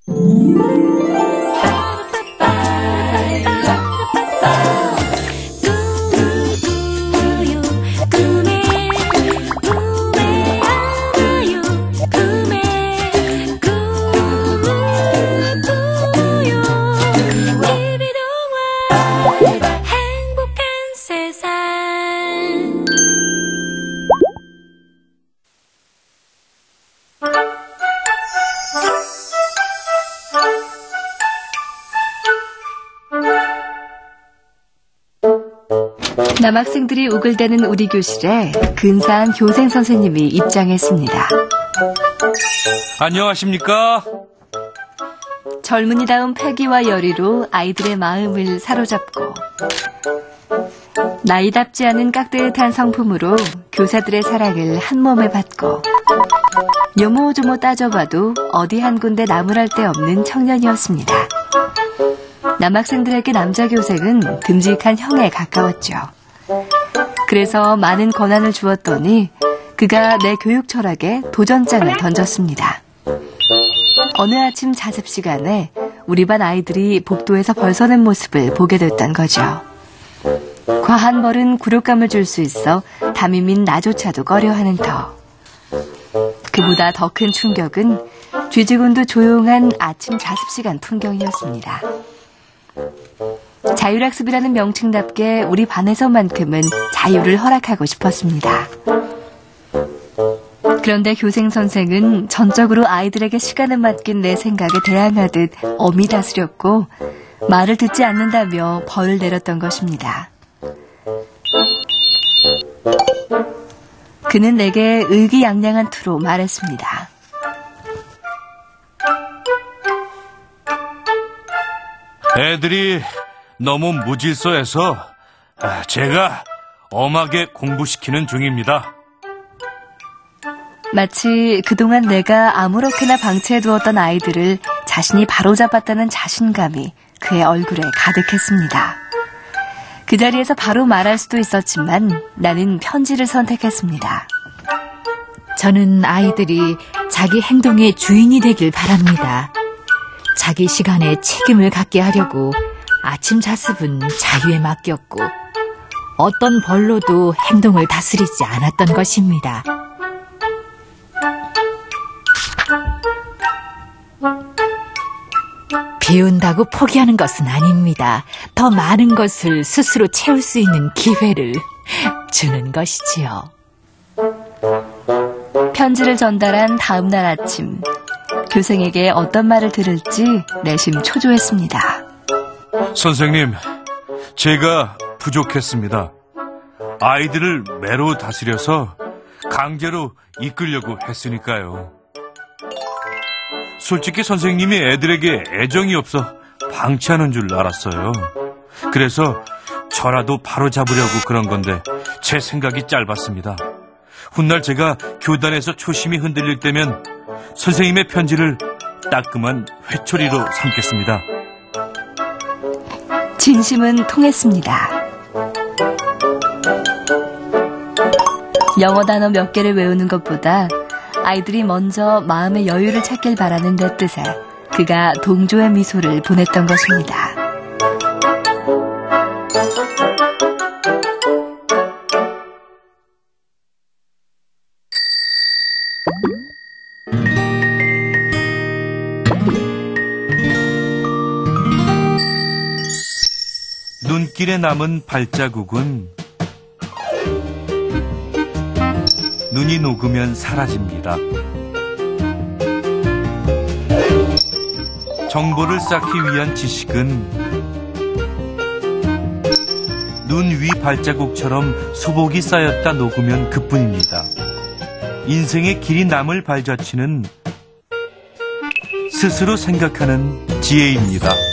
남학생들이 우글대는 우리 교실에 근사한 교생 선생님이 입장했습니다. 안녕하십니까? 젊은이다운 패기와 열의로 아이들의 마음을 사로잡고 나이답지 않은 깍듯한 성품으로 교사들의 사랑을 한 몸에 받고 요모조모 따져봐도 어디 한 군데 나무랄 데 없는 청년이었습니다. 남학생들에게 남자 교생은 듬직한 형에 가까웠죠. 그래서 많은 권한을 주었더니 그가 내 교육 철학에 도전장을 던졌습니다. 어느 아침 자습 시간에 우리 반 아이들이 복도에서 벌서는 모습을 보게 됐던 거죠. 과한 벌은 굴욕감을 줄 수 있어 담임인 나조차도 꺼려하는 터. 그보다 더 큰 충격은 쥐지군도 조용한 아침 자습 시간 풍경이었습니다. 자율학습이라는 명칭답게 우리 반에서만큼은 자유를 허락하고 싶었습니다. 그런데 교생 선생은 전적으로 아이들에게 시간을 맡긴 내 생각에 대항하듯 엄히 다스렸고 말을 듣지 않는다며 벌을 내렸던 것입니다. 그는 내게 의기양양한 투로 말했습니다. 애들이 너무 무질서해서 제가 엄하게 공부시키는 중입니다. 마치 그동안 내가 아무렇게나 방치해두었던 아이들을 자신이 바로잡았다는 자신감이 그의 얼굴에 가득했습니다. 그 자리에서 바로 말할 수도 있었지만 나는 편지를 선택했습니다. 저는 아이들이 자기 행동의 주인이 되길 바랍니다. 자기 시간에 책임을 갖게 하려고 아침 자습은 자유에 맡겼고 어떤 벌로도 행동을 다스리지 않았던 것입니다. 배운다고 포기하는 것은 아닙니다. 더 많은 것을 스스로 채울 수 있는 기회를 주는 것이지요. 편지를 전달한 다음 날 아침, 교생에게 어떤 말을 들을지 내심 초조했습니다. 선생님, 제가 부족했습니다. 아이들을 매로 다스려서 강제로 이끌려고 했으니까요. 솔직히 선생님이 애들에게 애정이 없어 방치하는 줄 알았어요. 그래서 저라도 바로 잡으려고 그런 건데 제 생각이 짧았습니다. 훗날 제가 교단에서 초심이 흔들릴 때면 선생님의 편지를 따끔한 회초리로 삼겠습니다. 진심은 통했습니다. 영어 단어 몇 개를 외우는 것보다 아이들이 먼저 마음의 여유를 찾길 바라는 내 뜻에 그가 동조의 미소를 보냈던 것입니다. 눈길에 남은 발자국은 눈이 녹으면 사라집니다. 정보를 쌓기 위한 지식은 눈 위 발자국처럼 수복이 쌓였다 녹으면 그뿐입니다. 인생의 길이 남을 발자취는 스스로 생각하는 지혜입니다.